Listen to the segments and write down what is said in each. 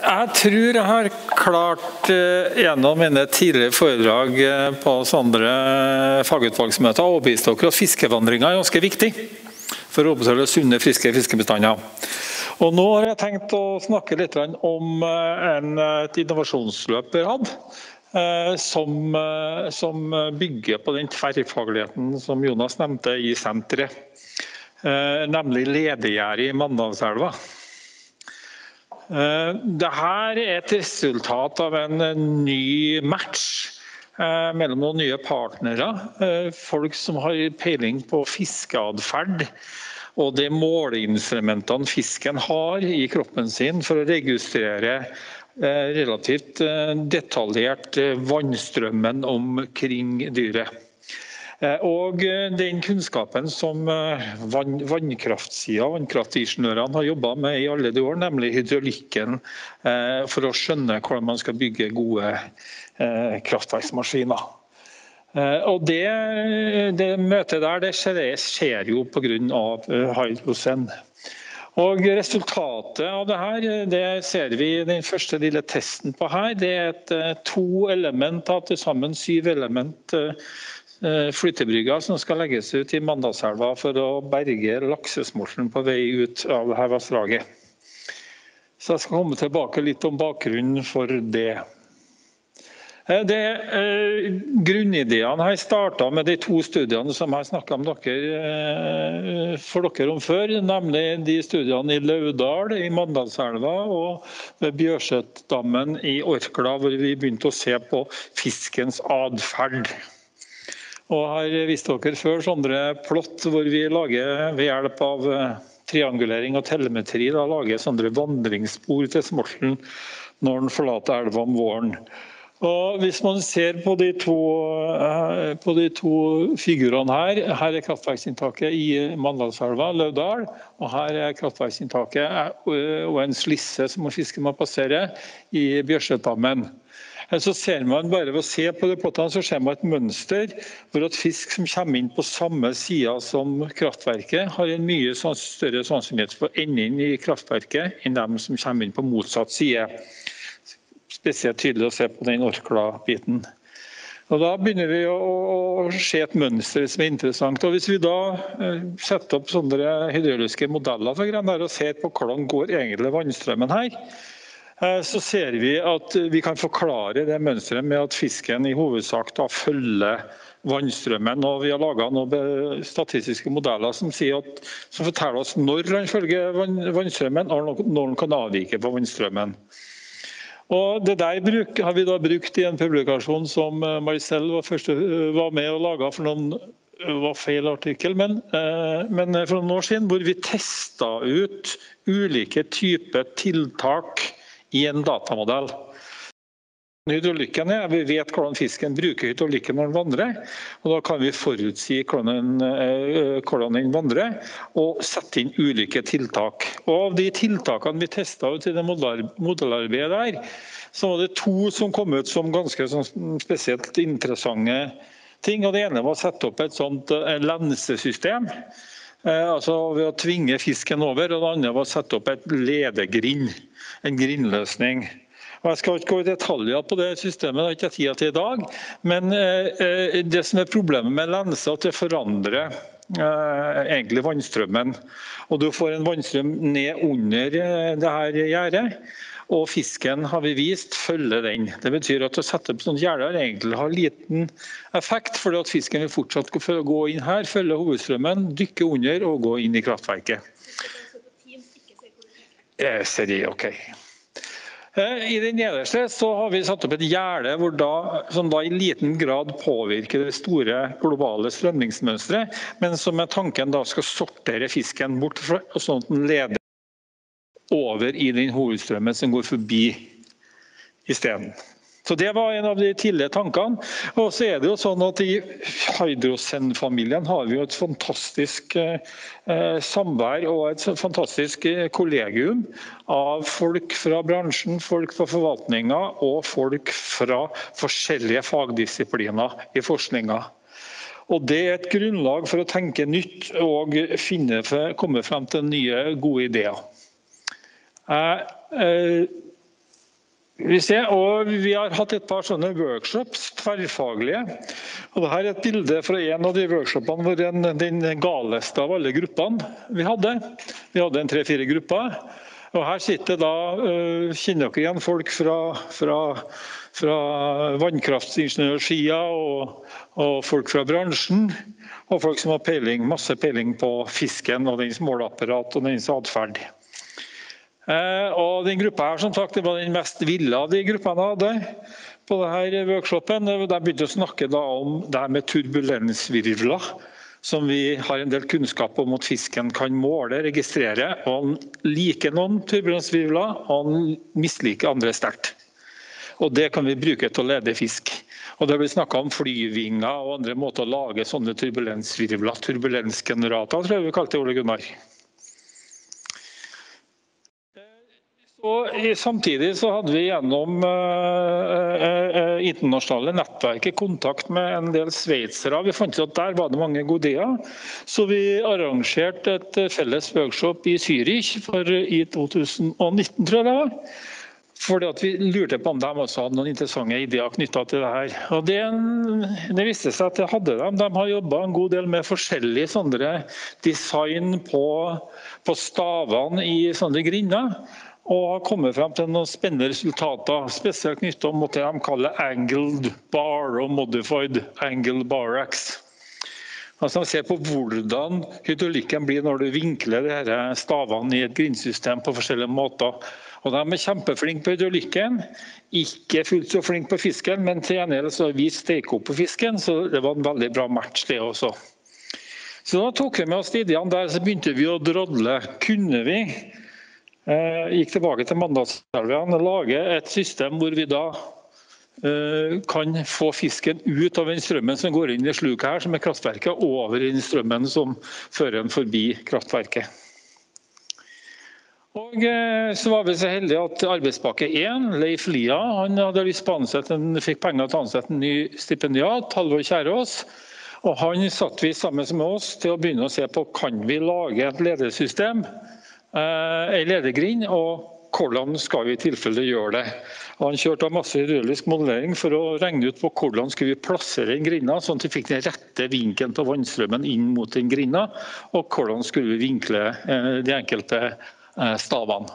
Jeg tror jeg har klart gjennom mine tidligere foredrag på andre fagutvalgsmøter å overbevise dere at fiskevandringer er ganske viktig for å opprettholde sunne, friske fiskebestander. Og nå har jeg tenkt å snakke litt om et innovasjonsløp vi hadde, som bygger på den tverrfagligheten som Jonas nevnte i senteret, nemlig ledegjerde i Mandalselva. Dette er et resultat av en ny match mellom noen nye partnere, folk som har peiling på fiskeadferd og de måleinstrumentene fisken har i kroppen sin for å registrere relativt detaljert vannstrømmen omkring dyret. Og den kunnskapen som vannkraftingeniørene har jobbet med i alle de år, nemlig hydraulikken, for å skjønne hvordan man skal bygge gode kraftverksmaskiner. Og det møtet der, det skjer jo på grunn av hydrogen. Og resultatet av det her, det ser vi i den første lille testen på her. Det er 2 elementer, til sammen 7 elementer, flytebrygger som skal legges ut i Mandalselva for å berge laksesmolten på vei ut av dette vassdraget. Så jeg skal komme tilbake litt om bakgrunnen for det. Grunnideene har startet med de 2 studiene som jeg snakket for dere om før, nemlig de studiene i Laudal i Mandalselva og ved Bjørsøtdammen i Orkla, hvor vi begynte å se på fiskens adferd. Og jeg har vist dere før sånne plott hvor vi lager ved hjelp av triangulering og telemetri, da lager sånne vandringsspor til smolten når den forlater elva om våren. Og hvis man ser på de to figurene her er kraftverksinntaket i Mandalselva, Laudal, og her er kraftverksinntaket og en slisse som fisken må passere i Bjørsøtdammen. Så ser man bare ved å se på de plottene, så ser man et mønster hvor at fisk som kommer inn på samme side som kraftverket har en mye større sannsynlighet for å ende inn i kraftverket enn dem som kommer inn på motsatt side. Spesielt tydelig å se på den Orkla-biten. Og da begynner vi å se et mønster som er interessant. Og hvis vi da setter opp sånne hydrauliske modeller og ser på hvordan går egentlig vannstrømmen her, så ser vi at vi kan forklare det mønsteret med at fisken i hovedsak da følger vannstrømmen. Og vi har laget noen statistiske modeller som forteller oss når den følger vannstrømmen og når den kan avvike på vannstrømmen. Og det der har vi da brukt i en publikasjon som Marcel var med og laget for noen, var feil artikkel, men for noen år siden, hvor vi testet ut ulike typer tiltak i en datamodell. Hydraulikken vi vet hvordan fisken bruker hydraulikken når den vandrer, og da kan vi forutsi hvordan den vandrer, og sette inn ulike tiltak. Og av de tiltakene vi testet ut i det modellarbeidet der, så var det 2 som kom ut som ganske spesielt interessante ting. Og det ene var å sette opp et sånt lensesystem, altså ved å tvinge fisken over, og det andre var å sette opp et ledegrind, en grindløsning. Og jeg skal ikke gå i detaljer på det systemet, det har ikke tid til i dag, men det som er problemet med lenser, at det forandrer egentlig vannstrømmen. Og du får en vannstrøm ned under det her gjerdet, og fisken har vi vist følger den. Det betyr at å sette opp sånn gjerde egentlig har liten effekt, fordi at fisken vil fortsatt gå inn her, følge hovedstrømmen, dykke under og gå inn i kraftverket. Ok. I den nederste så har vi satt opp et gjerde som da i liten grad påvirker det store globale strømningsmønstret, men som med tanken da skal sortere fisken bort, sånn at den leder over i den hovedstrømmen som går forbi i stedet. Så det var en av de tidlige tankene. Og så er det jo sånn at i Hydrosen-familien har vi jo et fantastisk samvær og et fantastisk kollegium av folk fra bransjen, folk fra forvaltningen og folk fra forskjellige fagdisipliner i forskningen. Og det er et grunnlag for å tenke nytt og komme frem til nye, gode ideer. Og vi har hatt et par sånne workshops, tverrfaglige. Og dette er et bilde fra en av de workshopene hvor den galeste av alle gruppene vi hadde. Vi hadde 3-4 grupper. Og her sitter da, kjenner dere igjen folk fra vannkraftsingeniørsida og folk fra bransjen, og folk som har masse peiling på fisken og dens måleapparat og dens atferd. Og den gruppa her, som sagt, det var den mest ville av de gruppene jeg hadde på denne workshopen. De begynte å snakke da om det her med turbulensvirvler, som vi har en del kunnskap om at fisken kan måle, registrere, og han liker noen turbulensvirvler, og han misliker andre sterkt. Og det kan vi bruke til å lede fisk. Og det blir snakket om flyvinger og andre måter å lage sånne turbulensvirvler, turbulensgenerator, tror jeg vi kalte det, Ole Gunnar. Og samtidig så hadde vi gjennom internasjonale nettverket kontakt med en del sveitsere. Vi fant ut at der var det mange gode ideer, så vi arrangerte et felles workshop i Zürich i 2019, tror jeg det var. Fordi at vi lurte på om de også hadde noen interessante ideer knyttet til det her. Og det viste seg at det hadde de. De har jobbet en god del med forskjellige sånne design på stavene i sånne grinder, og har kommet frem til noen spennende resultater, spesielt knyttet mot det de kaller angled bar og modified angle bar axe. Altså de ser på hvordan hydraulikken blir når du vinkler disse stavene i et grindsystem på forskjellige måter. Og de er kjempeflinke på hydraulikken, ikke fullt så flinke på fisken, men til gjengjeld så har vi steiket opp på fisken, så det var en veldig bra match det også. Så da tok vi med oss de ideene der, så begynte vi å drodle. Kunne vi gikk tilbake til Mandalselven og lage et system hvor vi da kan få fisken ut av den strømmen som går inn i sluket her, som er kraftverket, over i den strømmen som fører den forbi kraftverket. Og så var vi så heldige at arbeidspakke 1, Leif Lia, han hadde lyst på fikk penger til å ansette en ny stipendiat, Halvor Kjærås, og han satt vi sammen med oss til å begynne å se på, kan vi lage et ledersystem, en ledergrind, og hvordan skal vi i tilfelle gjøre det. Og han kjørte masse hydraulisk modellering for å regne ut på hvordan skulle vi plassere den grinda, sånn at vi fikk den rette vinkelen på vannstrømmen inn mot den grinda, og hvordan skulle vi vinkle de enkelte stavene.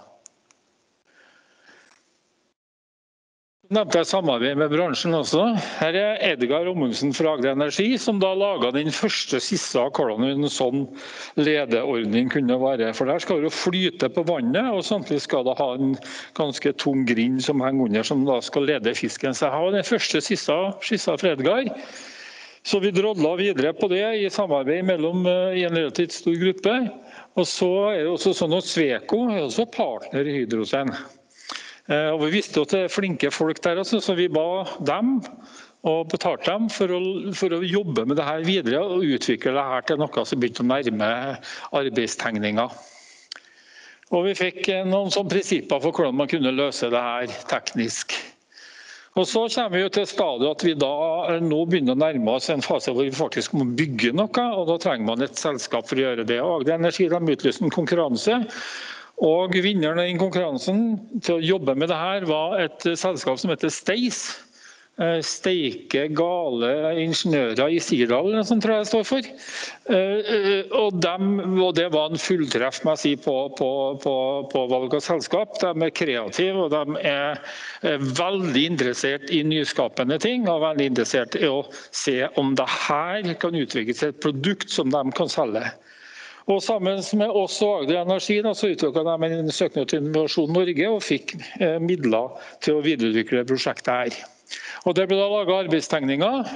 Nevnte jeg samarbeid med bransjen også. Her er Edgar Ommundsen fra Agder Energi, som da laget den første skissa av hvordan en sånn ledeordning kunne være. For der skal det flyte på vannet, og samtidig skal det ha en ganske tung grind som henger under, som da skal lede fisken. Så jeg har den første skissa fra Edgar. Så vi drodla videre på det i samarbeid mellom en relativt stor gruppe. Og så er det også sånn at Sweco er også partner i Hydrogen. Og vi visste at det er flinke folk der, så vi ba dem og betalte dem for å jobbe med det her videre og utvikle det her til noe som begynte å nærme arbeidstegninger. Og vi fikk noen sånne prinsipper for hvordan man kunne løse det her teknisk. Og så kommer vi jo til stadiet at vi da nå begynner å nærme oss en fase hvor vi faktisk må bygge noe, og da trenger man et selskap for å gjøre det. Og Agder Energi utlyste en konkurranse. Og vinneren i konkurransen til å jobbe med det her var et selskap som heter Stace. Steike gale ingeniører i Sirdal, som tror jeg det står for. Og det var en fulltreff må jeg si, på valg av selskap. De er kreative, og de er veldig interessert i nyskapende ting, og veldig interessert i å se om det her kan utvikles et produkt som de kan selge. Og sammen med oss og Agder Energi så utviklet de en søknad til Innovasjon Norge og fikk midler til å videreutvikle prosjektet her. Og det ble da laget arbeidstegninger.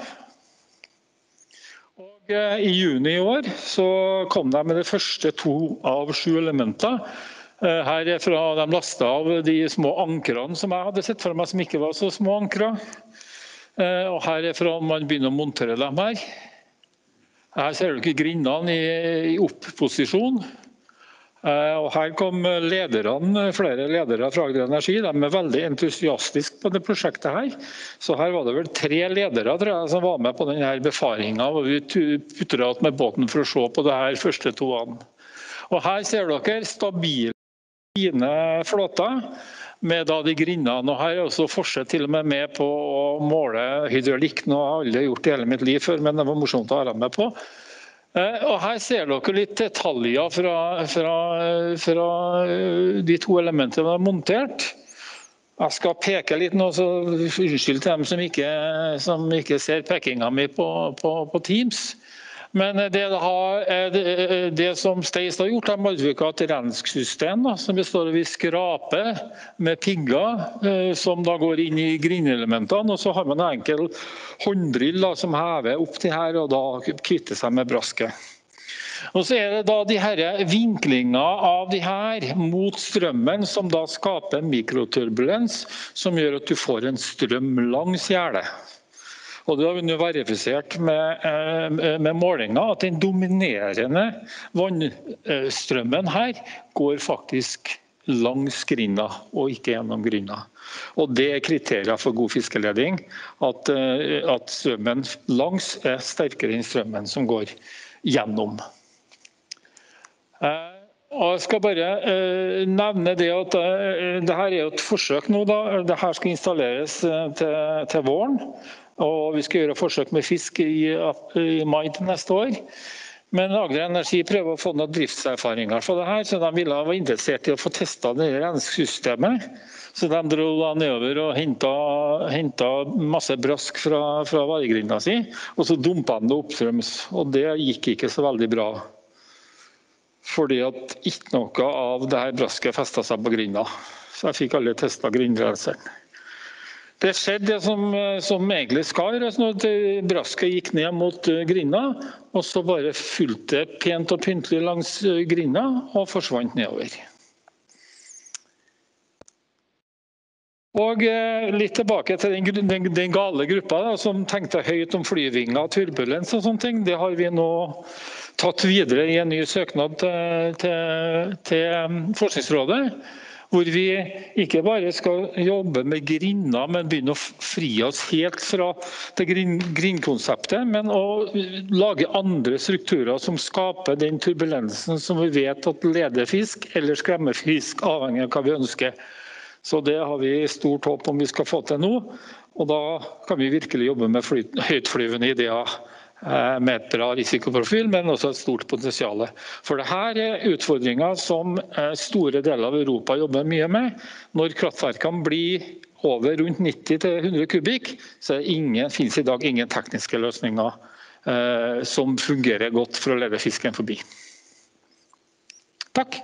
Og i juni i år så kom de med de første 2 av 7 elementer. Her er fra de lastet av de små ankrene som jeg hadde sett for meg som ikke var så små ankre. Og her er fra man begynner å montere dem her. Her ser dere grindene i oppposisjon. Og her kom flere ledere fra Agder Energi. De er veldig entusiastiske på det prosjektet her. Så her var det vel 3 ledere tror jeg, som var med på denne befaringen. Og vi putter alt med båten for å se på det her første 2. Og her ser dere stabile, fine flåter. med da de grindene. Og her er også forsøk til og med på å måle hydraulikk. Nå har jeg aldri gjort det hele mitt liv før, men det var morsomt å være med på. Og her ser dere litt detaljer fra de to elementene vi har montert. Jeg skal peke litt nå, så unnskyld til dem som ikke ser pekinga mi på Teams. Men det som Steis har gjort, er et rensk-system som består av en skrape med pigger som da går inn i grindelementene, og så har man en enkel hånddrill som hever opp til her og da kvitter seg med brasket. Og så er det da de her vinklinger av de her mot strømmen som da skaper mikroturbulens, som gjør at du får en strøm langs gjerdet. Og det har vi nå verifisert med målinger at den dominerende vannstrømmen her går faktisk langs grinda og ikke gjennom grinda. Og det er kriterier for god fiskeleding, at strømmen langs er sterkere enn strømmen som går gjennom. Og jeg skal bare nevne det at dette er et forsøk nå da. Dette skal installeres til våren. Og vi skal gjøre forsøk med fisk i mai til neste år. Men Agder Energi prøver å få noen driftserfaringer for det her, så de ville være interessert i å få testet det rensksystemet. Så de dro da nedover og hentet masse brask fra varegrinda si, og så dumpet de det oppstrøms. Og det gikk ikke så veldig bra. Fordi at ikke noe av det her brasket festet seg på grinda. Så jeg fikk aldri testet grindrenseren. Det skjedde det som egentlig skal, at brasket gikk ned mot grinda, og så bare fulgte det pent og pyntelig langs grinda og forsvant nedover. Og litt tilbake til den gale gruppa da, som tenkte høyt om flyvinger og turbulens og sånne ting. Det har vi nå tatt videre i en ny søknad til Forskningsrådet, hvor vi ikke bare skal jobbe med grinda, men begynne å fri oss helt fra det grindkonseptet, men å lage andre strukturer som skaper den turbulensen som vi vet at leder fisk eller skremmer fisk, avhengig av hva vi ønsker. Så det har vi stort håp om vi skal få til nå, og da kan vi virkelig jobbe med høytflyvende ideer med et bra risikoprofil, men også et stort potensial. For dette er utfordringer som store deler av Europa jobber mye med. Når kraftverkene blir over rundt 90-100 kubikk, så finnes i dag ingen tekniske løsninger som fungerer godt for å lede fisken forbi. Takk.